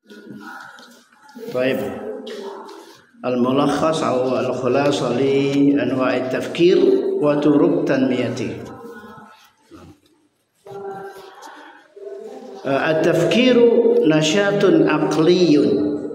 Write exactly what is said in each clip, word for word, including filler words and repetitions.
طيب، الملخص أو الخلاصة لأنواع التفكير وطرق تنميته. التفكير نشاط عقلي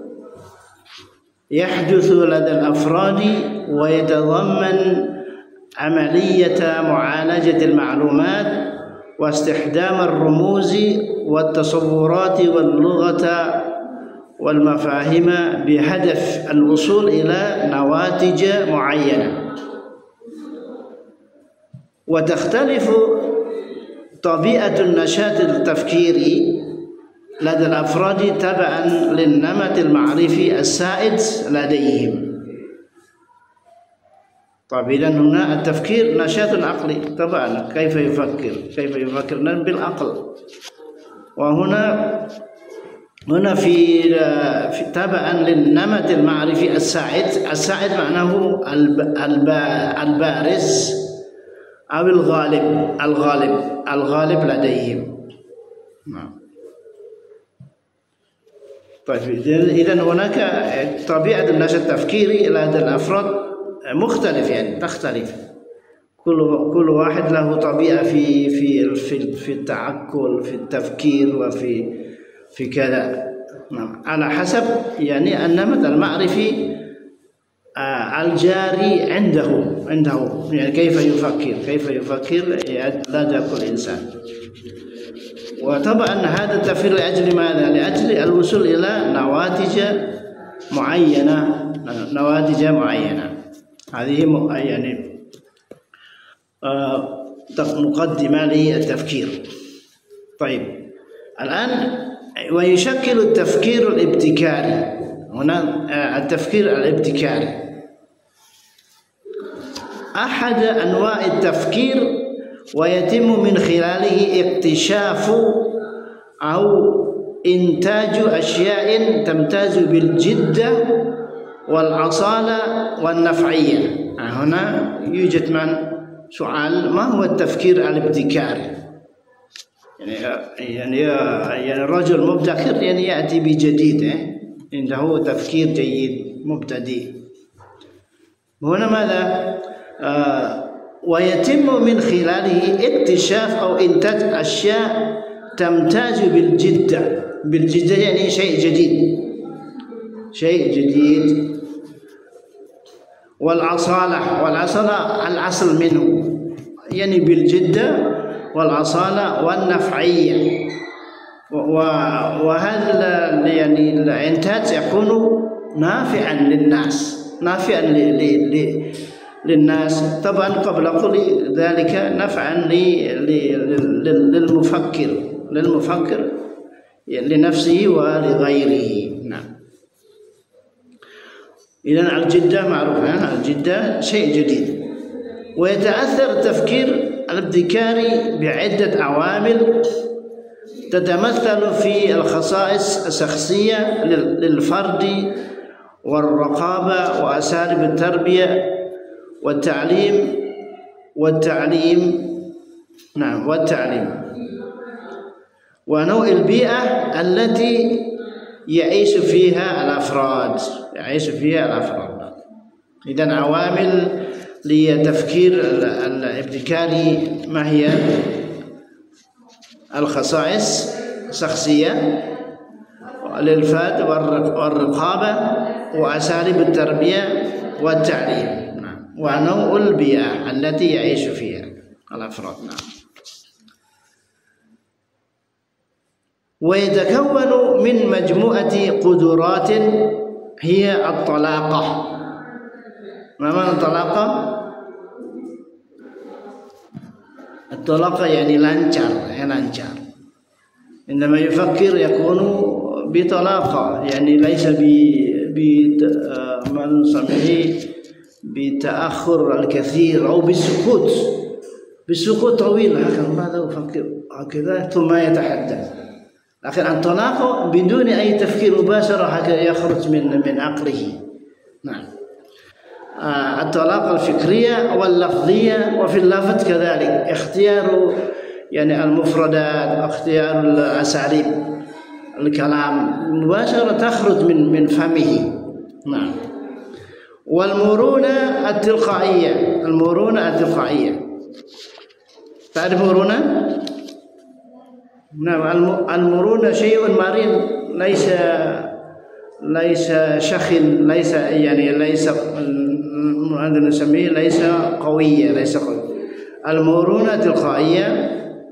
يحدث لدى الأفراد ويتضمن عملية معالجة المعلومات واستخدام الرموز والتصورات واللغة والمفاهيم بهدف الوصول إلى نواتج معينة. وتختلف طبيعة النشاط التفكيري لدى الأفراد تبعا للنمط المعرفي السائد لديهم. طيب، إذن هنا التفكير نشاط عقلي، طبعا كيف يفكر كيف يفكر بالعقل. وهنا هنا في, في تبعا للنمط المعرفي السائد. السائد معناه البارز أو الغالب الغالب الغالب لديهم. نعم. طيب، إذن هناك طبيعة النشاط التفكيري لدى الأفراد مختلف، يعني تختلف. كل كل واحد له طبيعة في في في في التعقل، في التفكير، وفي في كذا. نعم، على حسب يعني النمط المعرفي الجاري عنده عنده يعني كيف يفكر كيف يفكر لدى كل إنسان. وطبعا هذا التفكير لأجل ماذا؟ لأجل الوصول إلى نواتج معينة نواتج معينة. هذه يعني مقدمة للتفكير. طيب، الآن ويشكل التفكير الابتكاري. هنا التفكير الابتكاري أحد أنواع التفكير، ويتم من خلاله اكتشاف أو إنتاج أشياء تمتاز بالجدة والأصالة والنفعية. هنا يوجد من سؤال: ما هو التفكير الابتكاري؟ يعني يعني يعني الرجل مبتكر يعني يأتي بجديد، عنده تفكير جيد مبتدئ. هنا ماذا؟ آه ويتم من خلاله اكتشاف أو إنتاج أشياء تمتاز بالجدة. بالجدة يعني شيء جديد شيء جديد والأصالة والأصالة الأصل منه، يعني بالجدة والأصالة والنفعية. وهذا يعني الإنتاج يكون نافعا للناس نافعا للناس طبعا، قبل كل ذلك نفعا للمفكر للمفكر لنفسه ولغيره. نعم. إذن الجدة معروفة، الجدة شيء جديد. ويتأثر التفكير الابتكاري بعدة عوامل تتمثل في الخصائص الشخصية للفرد والرقابة وأساليب التربية والتعليم والتعليم نعم والتعليم ونوع البيئة التي يعيش فيها الأفراد يعيش فيها الأفراد. إذن عوامل للتفكير الابتكاري ما هي؟ الخصائص الشخصية للفرد والرقابة وأساليب التربية والتعليم، ونوع البيئة التي يعيش فيها الأفراد. نعم. ويتكون من مجموعة قدرات هي الطلاقة. ما معنى الطلاقة؟ الطلاقة يعني لانشار لانشار عندما يفكر يكون بطلاقة، يعني ليس ب ما نسميه بتأخر الكثير أو بالسكوت بالسكوت طويل هكذا، ماذا يفكر هكذا ثم يتحدث. لكن الطلاق بدون أي تفكير مباشر هكذا يخرج من من عقله. نعم. آه الطلاقة الفكرية واللفظية، وفي اللفظ كذلك اختيار يعني المفردات، اختيار الأساليب الكلام مباشرة تخرج من من فمه. نعم. والمرونة التلقائية، المرونة التلقائية، تعرف مرونة؟ نعم. المرونة شيء مرن، ليس ليس شخن، ليس يعني ليس عندنا نسميه ليس قوية، ليس قوية. المرونة تلقائية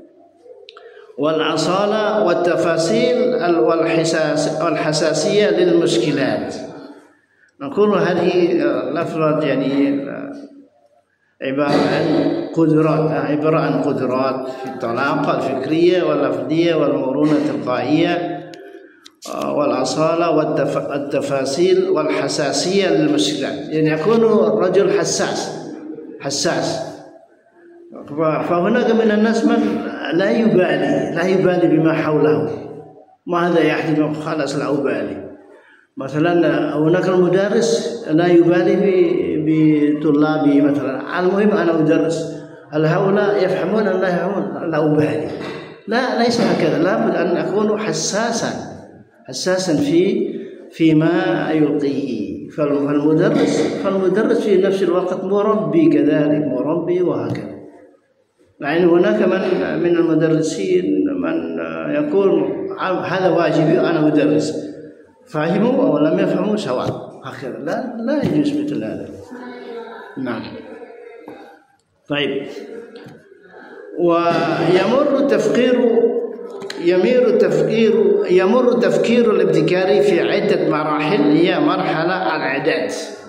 والأصالة والتفاصيل والحساس والحساسية للمشكلات. نقول هذه الأفراد يعني عبارة عن قدرات، عبارة عن قدرات في الطلاقة الفكرية واللفظية والمرونة التلقائية والأصالة والتفاصيل والحساسية للمشكلات. يعني يكون الرجل حساس حساس فهناك من الناس من لا يبالي لا يبالي بما حوله، ماذا يحدث خلاص لا أبالي. مثلا هناك المدرس لا يبالي بطلابه مثلا، المهم أنا أدرس، هل هؤلاء يفهمون أم لا يفهمون؟ لا أبالي. لا، ليس هكذا، لابد أن أكون حساسا حساسا في فيما يلقيه. فالمدرس فالمدرس في نفس الوقت مربي كذلك، مربي وهكذا. يعني هناك من من المدرسين من يقول هذا واجبي أنا أدرس، فهموا أو لم يفهموا سواء، هكذا. لا لا يجوز مثل هذا. نعم. طيب. ويمر التفكير يمر التفكير يمر التفكير الابتكاري في عدة مراحل، هي مرحلة الإعداد.